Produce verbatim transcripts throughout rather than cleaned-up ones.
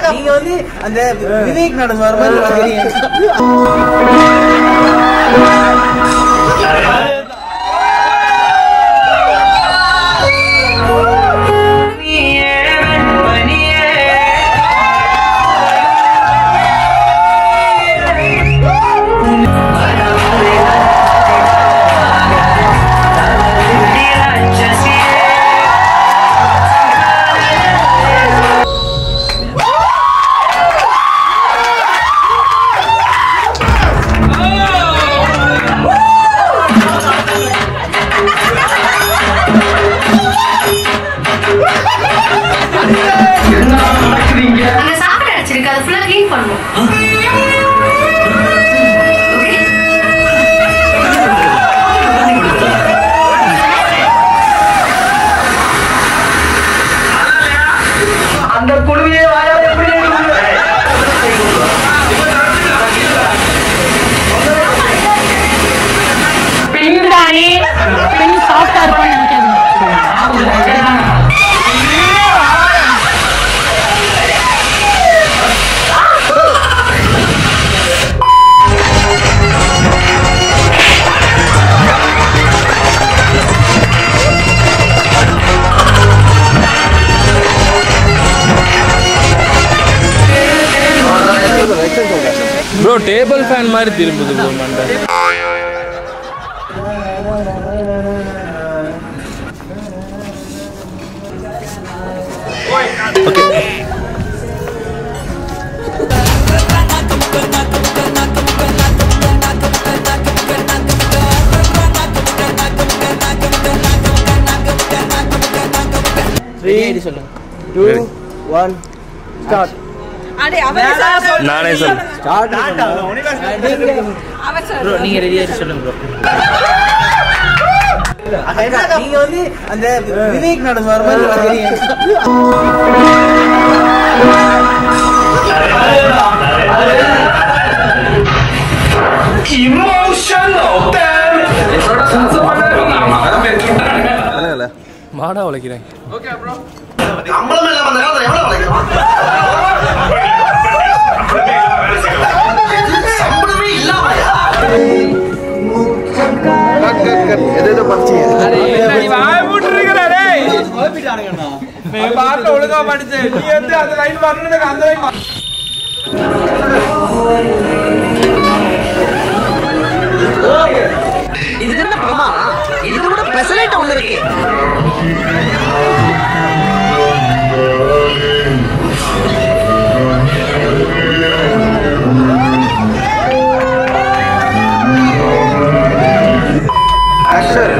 நீங்க வந்து அந்த விவேக் நடந்து வர மாதிரி bro table fan மாதிரி திரும்புது bro மண்ட okay three two one start அடே அவரே சார் நானே சொல்ல ஸ்டார்ட் அவர் சார் bro நீங்க ரெடியா சொல்லுங்க bro நீங்க வந்து அந்த விவேக் நடந்து வர மாதிரி emotional damn மாடா உழைக்கிறேன் ஓகே bro அம்பளம் இல்ல அந்த காலத்துல எவ்வளவு உழைக்கலாம் சம்பளமே இல்லாமயா கட் கட் கட் எதேதோ படிச்சீங்க அரே நீ வாய் மூட்றீங்கடா டேய் கோபிட்டானுங்கண்ணா நான் பாட்ட ஒழுங்கா படிச்சேன் நீ வந்து அந்த லைன் வரணும்னு அந்த லைன் இது என்ன பிரமா இது கூட பெசலைட் ஒன்னு இருக்கு ஆக்சன்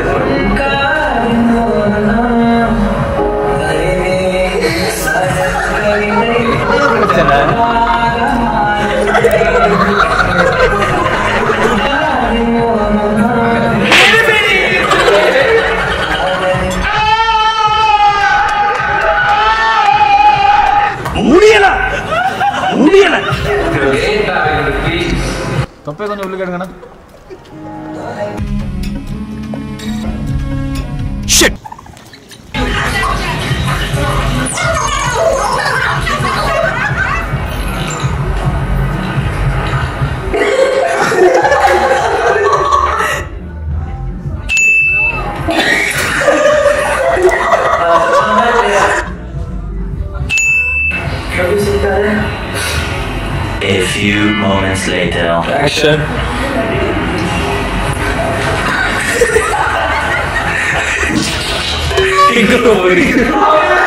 முடியல முடியல தொப்பை கொஞ்சம் உள்ள கேடுங்கண்ணா shit A few moments later. action Ingo